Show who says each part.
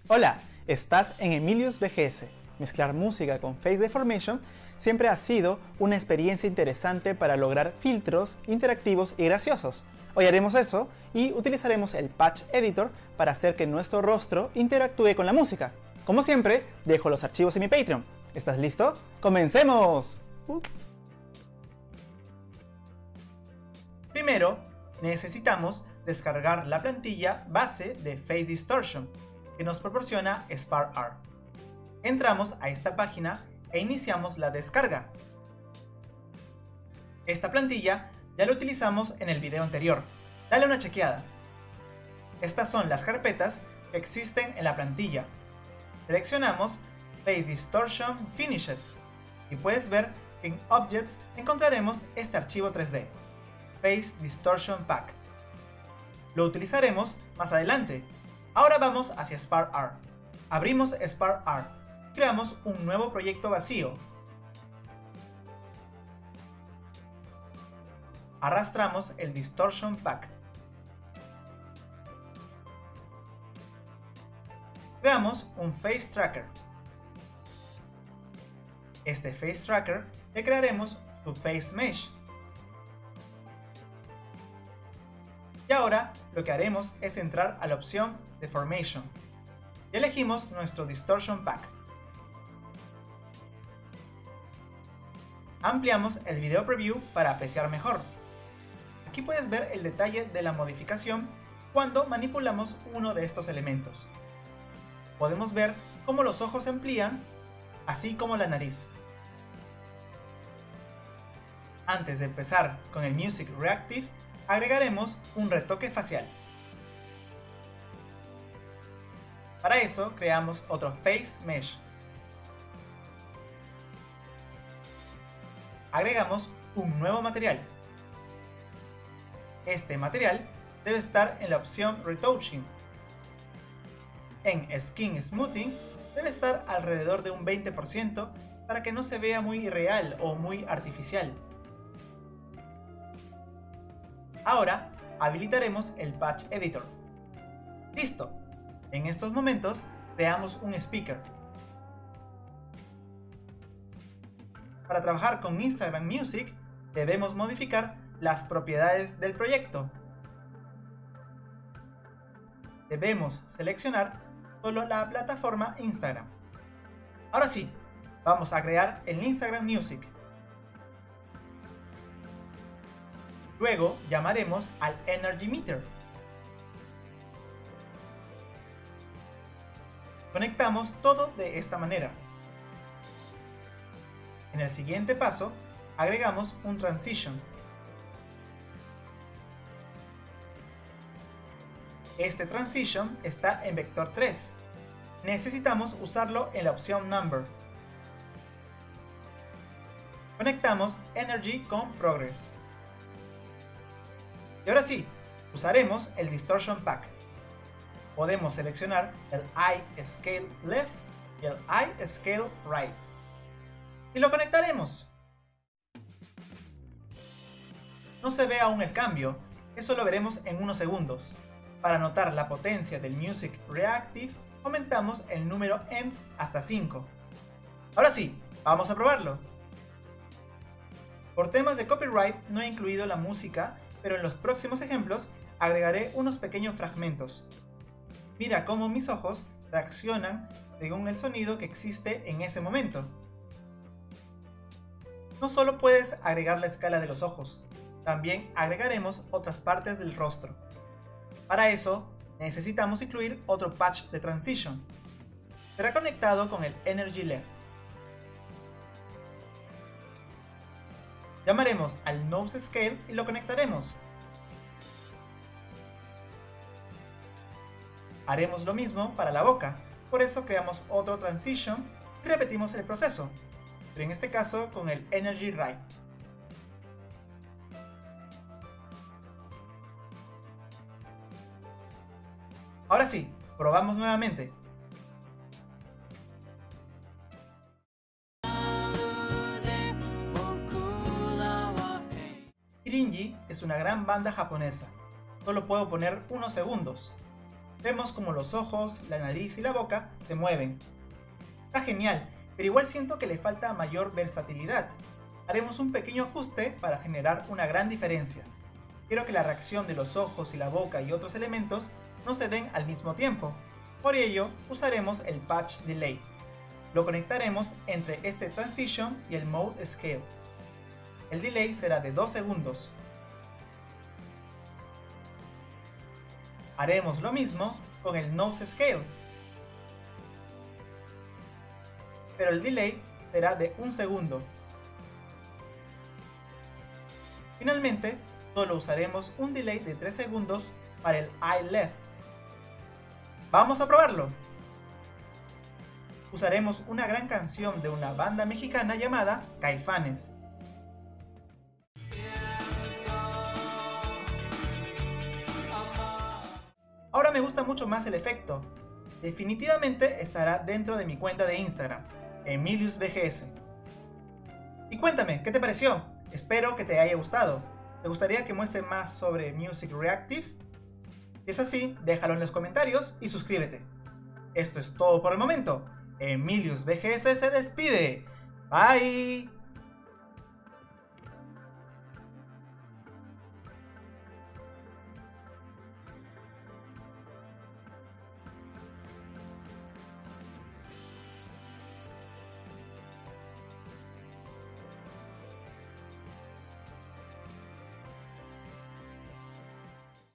Speaker 1: Hola, estás en Emilius VGS. Mezclar música con Face Deformation siempre ha sido una experiencia interesante para lograr filtros interactivos y graciosos. Hoy haremos eso y utilizaremos el Patch Editor para hacer que nuestro rostro interactúe con la música. Como siempre, dejo los archivos en mi Patreon. ¿Estás listo? ¡Comencemos! Primero, necesitamos descargar la plantilla base de Face Distortion que nos proporciona SparkR. Entramos a esta página e iniciamos la descarga. Esta plantilla ya la utilizamos en el video anterior. Dale una chequeada. Estas son las carpetas que existen en la plantilla. Seleccionamos Face Distortion Finished y puedes ver que en Objects encontraremos este archivo 3D, Face Distortion Pack. Lo utilizaremos más adelante. Ahora vamos hacia SparkR. Abrimos SparkR. Creamos un nuevo proyecto vacío. Arrastramos el Distortion Pack. Creamos un Face Tracker. Este Face Tracker le crearemos su Face Mesh. Y ahora lo que haremos es entrar a la opción Deformation y elegimos nuestro Distortion Pack. Ampliamos el video preview para apreciar mejor. Aquí puedes ver el detalle de la modificación cuando manipulamos uno de estos elementos. Podemos ver cómo los ojos se amplían, así como la nariz. Antes de empezar con el Music Reactive, agregaremos un retoque facial. Para eso creamos otro Face Mesh. Agregamos un nuevo material. Este material debe estar en la opción Retouching. En Skin Smoothing debe estar alrededor de un 20% para que no se vea muy irreal o muy artificial. Ahora habilitaremos el Patch Editor. ¡Listo! En estos momentos creamos un speaker. Para trabajar con Instagram Music debemos modificar las propiedades del proyecto. Debemos seleccionar solo la plataforma Instagram. Ahora sí, vamos a crear el Instagram Music. Luego llamaremos al Energy Meter. Conectamos todo de esta manera. En el siguiente paso, agregamos un Transition. Este Transition está en vector 3. Necesitamos usarlo en la opción Number. Conectamos Energy con Progress. Y ahora sí, usaremos el Distortion Pack. Podemos seleccionar el Eye Scale Left y el Eye Scale Right. Y lo conectaremos. No se ve aún el cambio, eso lo veremos en unos segundos. Para notar la potencia del Music Reactive, aumentamos el número End hasta 5. Ahora sí, vamos a probarlo. Por temas de copyright no he incluido la música, pero en los próximos ejemplos agregaré unos pequeños fragmentos. Mira cómo mis ojos reaccionan según el sonido que existe en ese momento. No solo puedes agregar la escala de los ojos, también agregaremos otras partes del rostro. Para eso necesitamos incluir otro patch de Transition. Será conectado con el Energy Left. Llamaremos al Nose Scale y lo conectaremos. Haremos lo mismo para la boca, por eso creamos otro Transition y repetimos el proceso, pero en este caso con el Energy Right. Ahora sí, probamos nuevamente. Kirinji es una gran banda japonesa. Solo puedo poner unos segundos. Vemos como los ojos, la nariz y la boca se mueven. Está genial, pero igual siento que le falta mayor versatilidad. Haremos un pequeño ajuste para generar una gran diferencia. Quiero que la reacción de los ojos y la boca y otros elementos no se den al mismo tiempo. Por ello, usaremos el Patch Delay. Lo conectaremos entre este Transition y el Mode Scale. El delay será de 2 segundos. Haremos lo mismo con el Nose Scale, pero el delay será de 1 segundo. Finalmente, solo usaremos un delay de 3 segundos para el Eye LED. ¡Vamos a probarlo! Usaremos una gran canción de una banda mexicana llamada Caifanes. Ahora me gusta mucho más el efecto. Definitivamente estará dentro de mi cuenta de Instagram, EmiliusVGS. Y cuéntame, ¿qué te pareció? Espero que te haya gustado. ¿Te gustaría que muestre más sobre Music Reactive? Si es así, déjalo en los comentarios y suscríbete. Esto es todo por el momento. EmiliusVGS se despide. Bye.